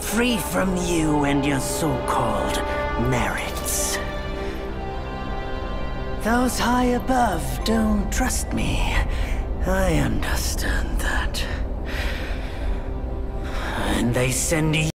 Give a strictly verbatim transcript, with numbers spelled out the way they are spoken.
free from you and your so-called merits. Those high above don't trust me. I understand that. And they send